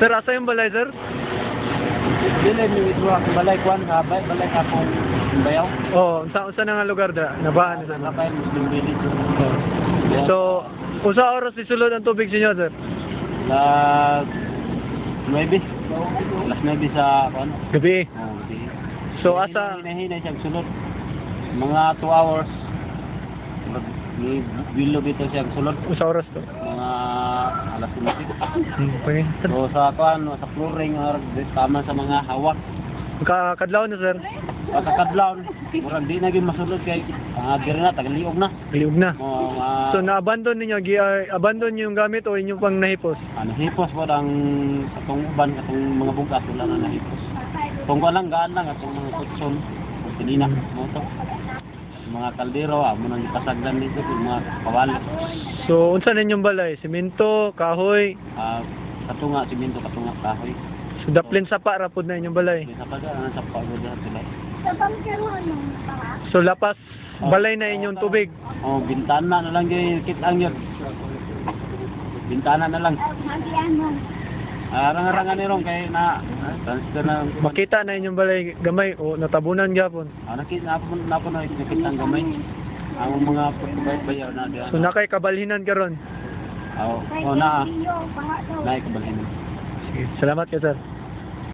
Sir, asa yung balay, sir? Dili mi ito balay kwan ka balay ka kung bayaw. Oh, sa na nga lugar da? Nabaan na Sa kay Muslim village. So, usa oras isulod ang tubig sa inyo, sir? La 9. Alas 9 sa kwan. Gabi. Oh, di. So, asa... Hinahinay siya sulod. Mga 2 hours. Ni bilog ito siya sulod. Usa oras to? Mga alas 5. Okay. So sa kwan, sa flooring, tama sa mga hawak. Kadlaw na, sir? Pagkakadlaw, murag di na gyud masulod kay diri na tagaliog na. Liog na. So, So na-abandon ninyo, abandon nyo yung gamit o inyong pang nahipos? ano hipos po ang katong uban katong mga bugas wala na nahipos. Kung wala lang gaan lang atong mga kutson, tinina mo to. Mga kaldero amo nang ipasagdan dito yung mga kawali. So, unsa ninyong balay? Simento, kahoy? Katunga simento katunga kahoy. So, daplin sapa rapod na inyong balay? Sa pagka sa pagod sila. So, lapas balay na inyong tubig? Oh, bintana na lang gyud kit ang yun. Bintana na lang. Arang-arangan ni rong kay na transfer na. Makita na inyong balay gamay o natabunan gyapon? Nakita na nakita ang gamay. Ang mga bayar na diyan. So, nakay kabalhinan karon? Oh, na. Naik kabalhin. Sige, salamat ka, sir.